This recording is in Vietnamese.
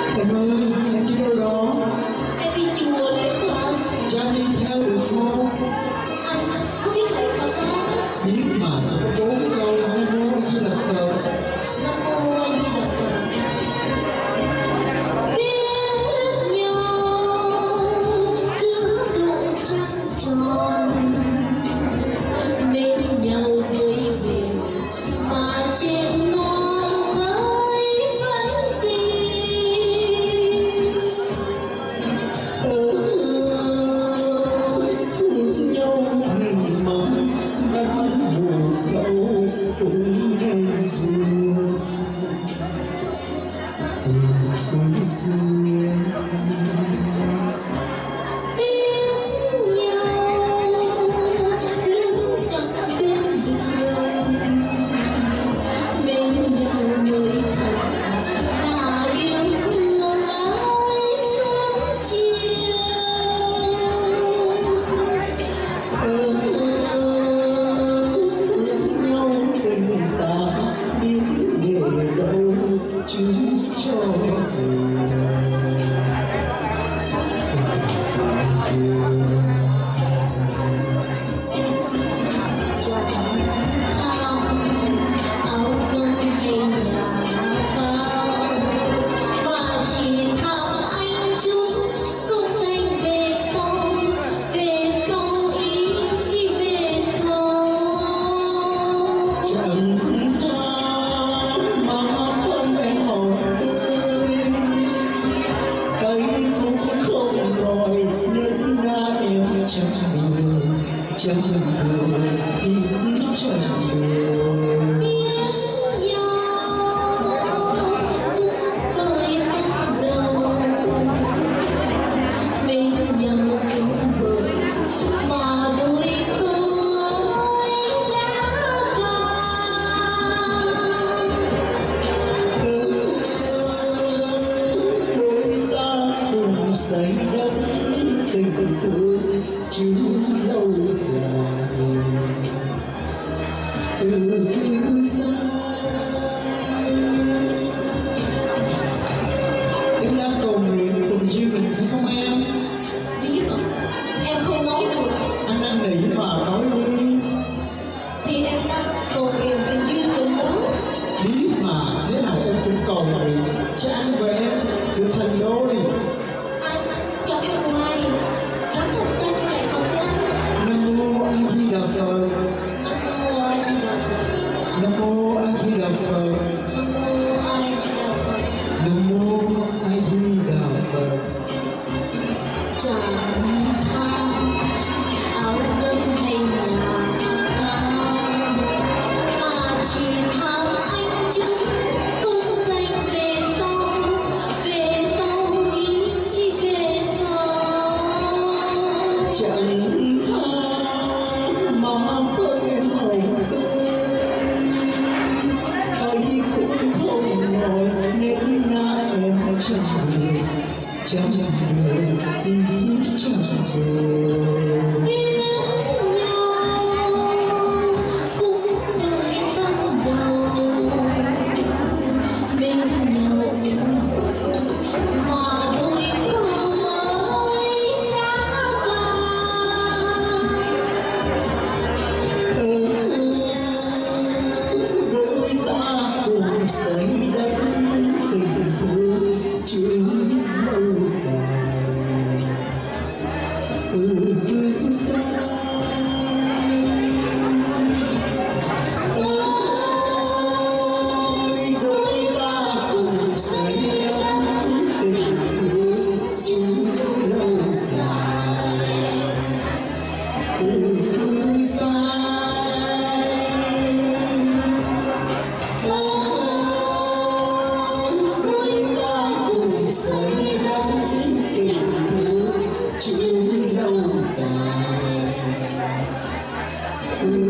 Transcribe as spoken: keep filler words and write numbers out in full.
Em ơi, em đi đâu đó? Em đi chùa lễ Phật. Cho anh đi theo được không? Anh có biết lễ Phật không? Biết mà, chỉ có bốn câu Nam Mô A Di Đà Phật. Nam Mô A Di Đà Phật. Biết thương nhau giữa độ trăng tròn, bên nhau dưới biển mà trên non ơi vẫn tin. Thương nhau mình mong đã buồn lâu cũng ngày xưa, từ cuối xưa Tiếng nhau lưng cặp bên đường, bên nhau người thật và yêu thương ái sớm chiều. thương nhau tình ta biết nghề đâu chứ cho chẳng đường đi đi chẳng đường Biết nhau cũng vơi tắt đầu, bên nhau cũng vơi mà đôi câu ơi đã vàng. đôi ta cùng xây đắp tình thương chứ lâu dài từ xa. Chúng ta cầu nguyện cùng duyên mình phải không em? Biết không? Em không nói được. Anh đang nghĩ mà nói đi. Thì em đang cầu nguyện tình duyên tình đó. Biết mà, thế nào em cũng cầu nguyện cho anh và em được thành đôi. Anh cho em ngoài rất thật chân lại Phật anh. Nam Mô A Di Đà Phật. Nam Mô A Di Đà Phật. Nam Mô A Di Đà Phật. Nam Mô A Di Đà Phật. Nam Mô A Di Đà Phật. Chẳng than áo dân hay nhà cao, mà chỉ than anh chứng công danh về sau, về sau ý về sau. Chẳng than mà với em hồng tươi, thấy cũng không nổi nên na em chẳng đường, chẳng đường đi chẳng đường. Biết nhau cũng nơi ban đầu, bên nhau mà đôi câu ơi đã vàng. Đôi ta cùng xây đắp tình thương chứ lâu dài từ xa. Ôi đôi ta cùng xây đắp tình thương chứ lâu dài từ xa. Đôi ta cùng xây đắp tình thương chứ lâu dài từ